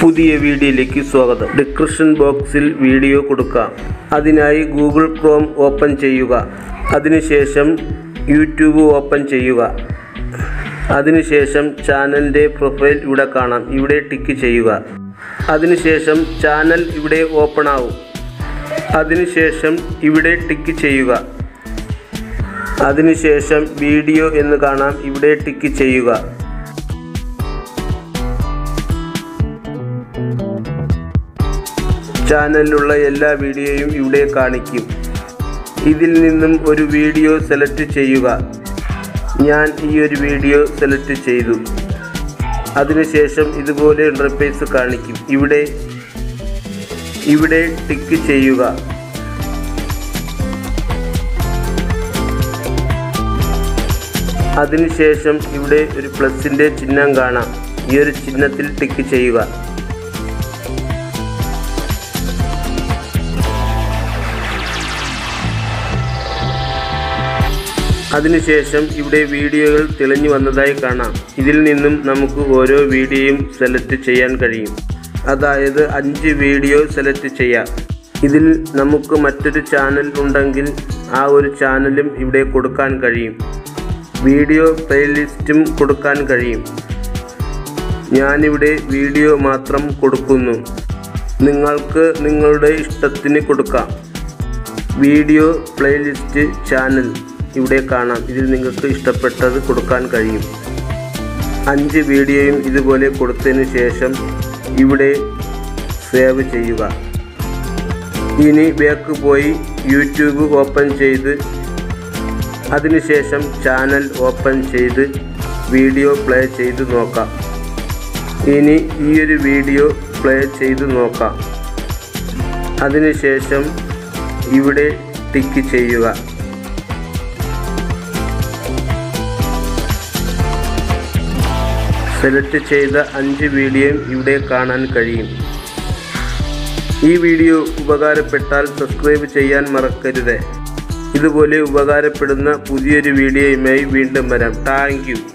പുതിയ വീഡിയോയിലേക്ക് സ്വാഗതം. ഡിസ്ക്രിപ്ഷൻ ബോക്സിൽ വീഡിയോ കൊടുക്കാം. അതിനായി ഗൂഗിൾ ക്രോം ഓപ്പൺ ചെയ്യുക. അതിനുശേഷം യൂട്യൂബ് ഓപ്പൺ ചെയ്യുക. അതിനുശേഷം ചാനലിൻ്റെ പ്രൊഫൈൽ ഇവിടെ കാണാം. ഇവിടെ ടിക്ക് ചെയ്യുക. അതിനുശേഷം ചാനൽ ഇവിടെ ഓപ്പൺ ആവും. അതിനുശേഷം ഇവിടെ ടിക്ക് ചെയ്യുക. അതിനുശേഷം വീഡിയോ എന്ന് കാണാം. ഇവിടെ ടിക്ക് ചെയ്യുക. ചാനലിലുള്ള എല്ലാ വീഡിയോയും ഇവിടെ കാണിക്കും. ഇതിൽ നിന്നും ഒരു വീഡിയോ സെലക്ട് ചെയ്യുക. ഞാൻ ഈ ഒരു വീഡിയോ സെലക്ട് ചെയ്തു. അതിനുശേഷം ഇതുപോലെ ഇന്റർഫേസ് കാണിക്കും. ഇവിടെ ടിക്ക് ചെയ്യുക. അതിനുശേഷം ഇവിടെ ഒരു പ്ലസിൻ്റെ ചിഹ്നം കാണാം. ഈ ഒരു ചിഹ്നത്തിൽ ടിക്ക് ചെയ്യുക. അതിനുശേഷം ഇവിടെ വീഡിയോകൾ തെളിഞ്ഞു വന്നതായി കാണാം. ഇതിൽ നിന്നും നമുക്ക് ഓരോ വീഡിയോയും സെലക്ട് ചെയ്യാൻ കഴിയും. അതായത് 5 വീഡിയോ സെലക്ട് ചെയ്യാം. ഇതിൽ നമുക്ക് മറ്റൊരു ചാനൽ ഉണ്ടെങ്കിൽ ആ ഒരു ചാനലും ഇവിടെ കൊടുക്കാൻ കഴിയും. വീഡിയോ പ്ലേലിസ്റ്റും കൊടുക്കാൻ കഴിയും. ഞാനിവിടെ വീഡിയോ മാത്രം കൊടുക്കുന്നു. നിങ്ങൾക്ക് നിങ്ങളുടെ ഇഷ്ടത്തിന് കൊടുക്കാം. വീഡിയോ പ്ലേലിസ്റ്റ് ചാനൽ ഇവിടെ കാണാം. ഇതിൽ നിങ്ങൾക്ക് ഇഷ്ടപ്പെട്ടത് കൊടുക്കാൻ കഴിയും. 5 വീഡിയോയും ഇതുപോലെ കൊടുത്തതിന് ശേഷം ഇവിടെ സേവ് ചെയ്യുക. ഇനി ബാക്ക് പോയി യൂട്യൂബ് ഓപ്പൺ ചെയ്ത് അതിനുശേഷം ചാനൽ ഓപ്പൺ ചെയ്ത് വീഡിയോ പ്ലേ ചെയ്ത് നോക്കാം. ഇനി ഈ ഒരു വീഡിയോ പ്ലേ ചെയ്ത് നോക്കാം. അതിനുശേഷം ഇവിടെ ടിക്ക് ചെയ്യുക. സെലക്ട് ചെയ്ത 5 വീഡിയോയും ഇവിടെ കാണാൻ കഴിയും. ഈ വീഡിയോ ഉപകാരപ്പെട്ടാൽ സബ്സ്ക്രൈബ് ചെയ്യാൻ മറക്കരുത്. ഇതുപോലെ ഉപകാരപ്പെടുന്ന പുതിയൊരു വീഡിയോയുമായി വീണ്ടും വരാം. Thank U.